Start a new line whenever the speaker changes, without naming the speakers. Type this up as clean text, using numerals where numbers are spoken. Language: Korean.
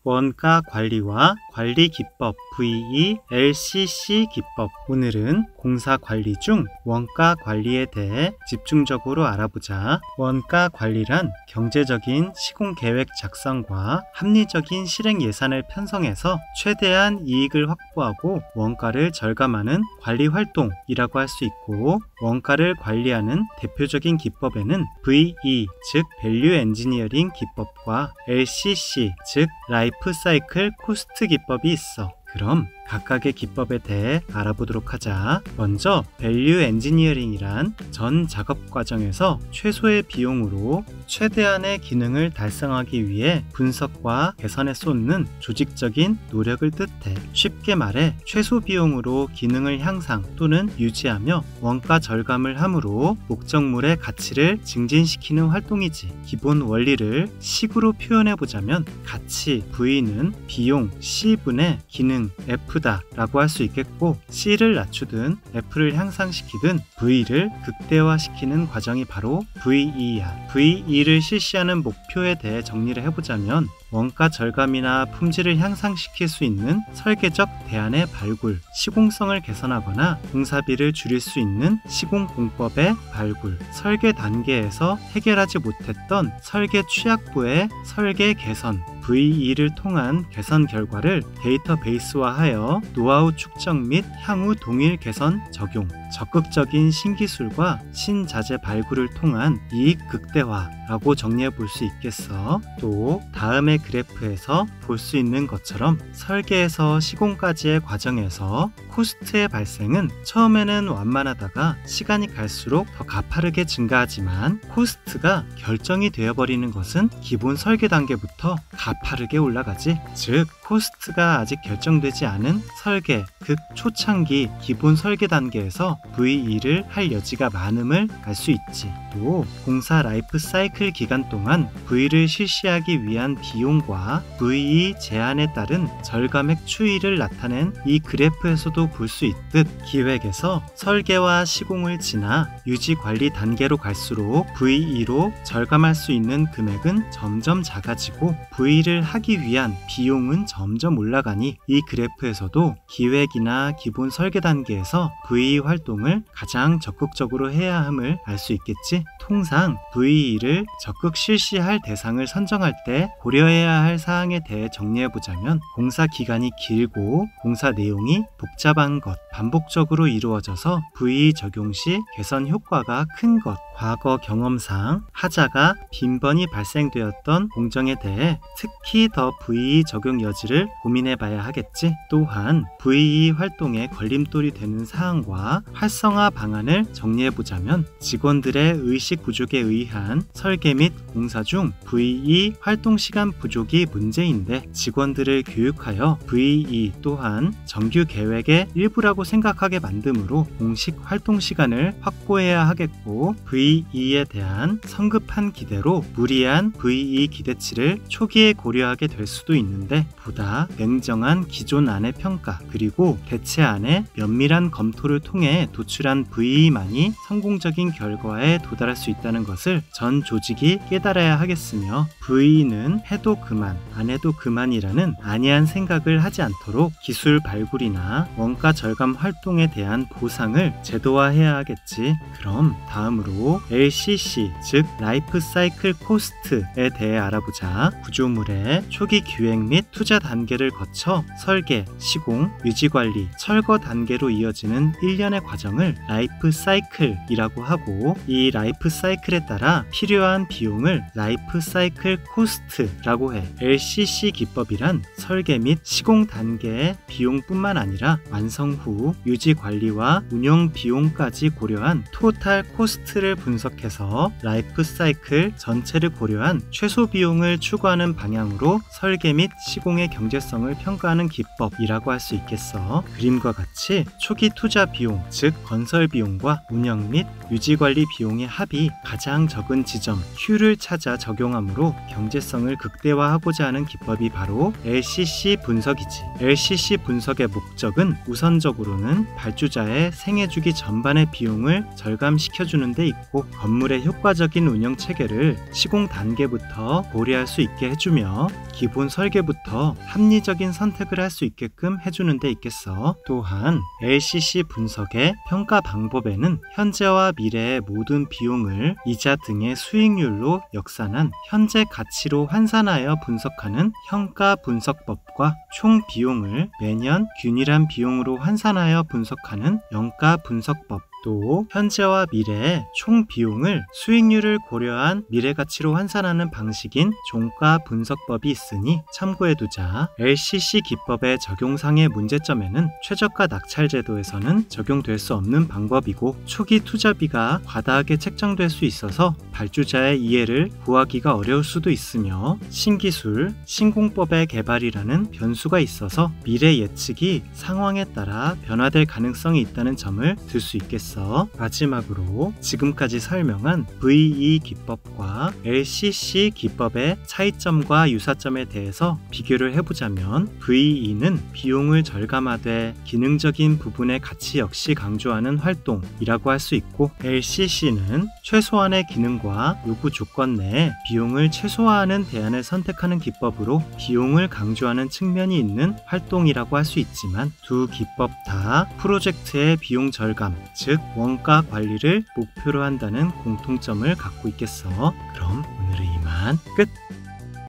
원가 관리와 관리 기법 VE LCC 기법. 오늘은 공사 관리 중 원가 관리에 대해 집중적으로 알아보자. 원가 관리란 경제적인 시공 계획 작성과 합리적인 실행 예산을 편성해서 최대한 이익을 확보하고 원가를 절감하는 관리 활동이라고 할 수 있고, 원가를 관리하는 대표적인 기법에는 VE 즉 밸류 엔지니어링 기법과 LCC 즉 라이프 사이클 코스트 기법이 있어. 그럼 각각의 기법에 대해 알아보도록 하자. 먼저 밸류 엔지니어링이란 전 작업 과정에서 최소의 비용으로 최대한의 기능을 달성하기 위해 분석과 개선에 쏟는 조직적인 노력을 뜻해. 쉽게 말해 최소 비용으로 기능을 향상 또는 유지하며 원가 절감을 함으로 목적물의 가치를 증진시키는 활동이지. 기본 원리를 식으로 표현해 보자면 가치 V는 비용 C분의 기능 F다 라고 할 수 있겠고, C를 낮추든 F를 향상시키든 V를 극대화시키는 과정이 바로 VE야. VE를 실시하는 목표에 대해 정리를 해보자면 원가 절감이나 품질을 향상시킬 수 있는 설계적 대안의 발굴, 시공성을 개선하거나 공사비를 줄일 수 있는 시공공법의 발굴, 설계 단계에서 해결하지 못했던 설계 취약부의 설계 개선, VE를 통한 개선 결과를 데이터베이스화하여 노하우 축적 및 향후 동일 개선 적용, 적극적인 신기술과 신자재 발굴을 통한 이익 극대화라고 정리해 볼 수 있겠어. 또 다음의 그래프에서 볼 수 있는 것처럼 설계에서 시공까지의 과정에서 코스트의 발생은 처음에는 완만하다가 시간이 갈수록 더 가파르게 증가하지만, 코스트가 결정이 되어버리는 것은 기본 설계 단계부터 가파르게 올라가지. 즉 코스트가 아직 결정되지 않은 설계, 극 초창기 기본 설계 단계에서 VE를 할 여지가 많음을 알 수 있지. 또 공사 라이프 사이클 기간 동안 V를 실시하기 위한 비용과 VE 제한에 따른 절감액 추이를 나타낸 이 그래프에서도 볼 수 있듯, 기획에서 설계와 시공을 지나 유지 관리 단계로 갈수록 VE로 절감할 수 있는 금액은 점점 작아지고 V를 하기 위한 비용은 점점 올라가니, 이 그래프에서도 기획이나 기본 설계 단계에서 VE 활동을 가장 적극적으로 해야 함을 알 수 있겠지. 통상 VE를 적극 실시할 대상을 선정할 때 고려해야 할 사항에 대해 정리해보자면, 공사 기간이 길고 공사 내용이 복잡한 것, 반복적으로 이루어져서 VE 적용 시 개선 효과가 큰 것, 과거 경험상 하자가 빈번히 발생되었던 공정에 대해 특히 더 VE 적용 여지를 고민해봐야 하겠지. 또한 VE 활동에 걸림돌이 되는 사항과 활성화 방안을 정리해보자면, 직원들의 의식 부족에 의한 설계 및 공사 중 VE 활동 시간 부족이 문제인데, 직원들을 교육하여 VE 또한 정규 계획의 일부라고 생각하게 만드므로 공식 활동 시간을 확보해야 하겠고, VE에 대한 성급한 기대로 무리한 VE 기대치를 초기에 고려하게 될 수도 있는데, 보다 냉정한 기존안의 평가 그리고 대체안의 면밀한 검토를 통해 도출한 VE만이 성공적인 결과에 도달할 수 있다는 것을 전 조직이 깨달아야 하겠으며, VE는 해도 그만 안 해도 그만이라는 안이한 생각을 하지 않도록 기술 발굴이나 원가 절감 활동에 대한 보상을 제도화해야 하겠지. 그럼 다음으로 LCC 즉 라이프 사이클 코스트에 대해 알아보자. 구조물의 초기 기획 및 투자 단계를 거쳐 설계, 시공, 유지관리, 철거 단계로 이어지는 일련의 과정을 라이프 사이클이라고 하고, 이 라이프 사이클에 따라 필요한 비용을 라이프 사이클 코스트라고 해. LCC 기법이란 설계 및 시공 단계의 비용뿐만 아니라 완성 후 유지 관리와 운영 비용까지 고려한 토탈 코스트를 분석해서 라이프 사이클 전체를 고려한 최소 비용을 추구하는 방향으로 설계 및 시공의 경제성을 평가하는 기법이라고 할 수 있겠어. 그림과 같이 초기 투자 비용 즉 건설 비용과 운영 및 유지 관리 비용의 합이 가장 적은 지점, Q를 찾아 적용하므로 경제성을 극대화하고자 하는 기법이 바로 LCC 분석이지. LCC 분석의 목적은 우선적으로는 발주자의 생애주기 전반의 비용을 절감시켜주는 데 있고 건물의 효과적인 운영 체계를 시공 단계부터 고려할 수 있게 해주며 기본 설계부터 합리적인 선택을 할 수 있게끔 해주는 데 있겠어. 또한 LCC 분석의 평가 방법에는 현재와 미래의 모든 비용을 이자 등의 수익률로 역산한 현재 가치로 환산하여 분석하는 현가 분석법과 총 비용을 매년 균일한 비용으로 환산하여 분석하는 영가 분석법, 또 현재와 미래의 총 비용을 수익률을 고려한 미래가치로 환산하는 방식인 종가 분석법이 있으니 참고해두자. LCC 기법의 적용상의 문제점에는 최저가 낙찰 제도에서는 적용될 수 없는 방법이고 초기 투자비가 과다하게 책정될 수 있어서 발주자의 이해를 구하기가 어려울 수도 있으며 신기술, 신공법의 개발이라는 변수가 있어서 미래 예측이 상황에 따라 변화될 가능성이 있다는 점을 들 수 있겠어. 마지막으로 지금까지 설명한 VE 기법과 LCC 기법의 차이점과 유사점에 대해서 비교를 해보자면 VE는 비용을 절감하되 기능적인 부분의 가치 역시 강조하는 활동이라고 할 수 있고 LCC는 최소한의 기능과 요구 조건 내에 비용을 최소화하는 대안을 선택하는 기법으로 비용을 강조하는 측면이 있는 활동이라고 할 수 있지만 두 기법 다 프로젝트의 비용 절감, 즉 원가 관리를 목표로 한다는 공통점을 갖고 있겠어. 그럼 오늘은 이만 끝!